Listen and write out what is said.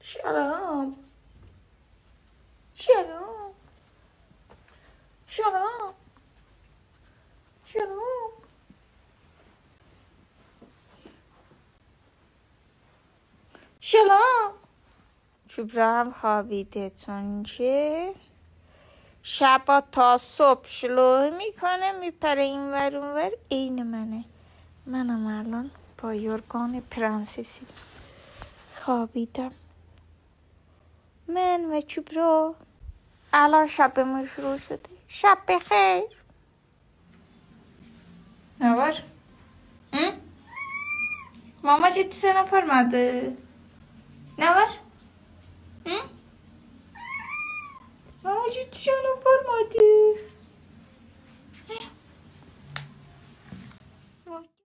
سلام سلام سلام سلام. سلام. کوبرا هم خوابیده چون که شبا تا صبح شلوغ میکنه میپره این ور اون ور. این منم الان با یورگان پرنسسی خوابیدم. من و کوبرا الان شبمون شروع شده. شب بخیر. نور ماما ciddi sen yaparmadı. Ne var? Mama ciddi sen yaparmadı.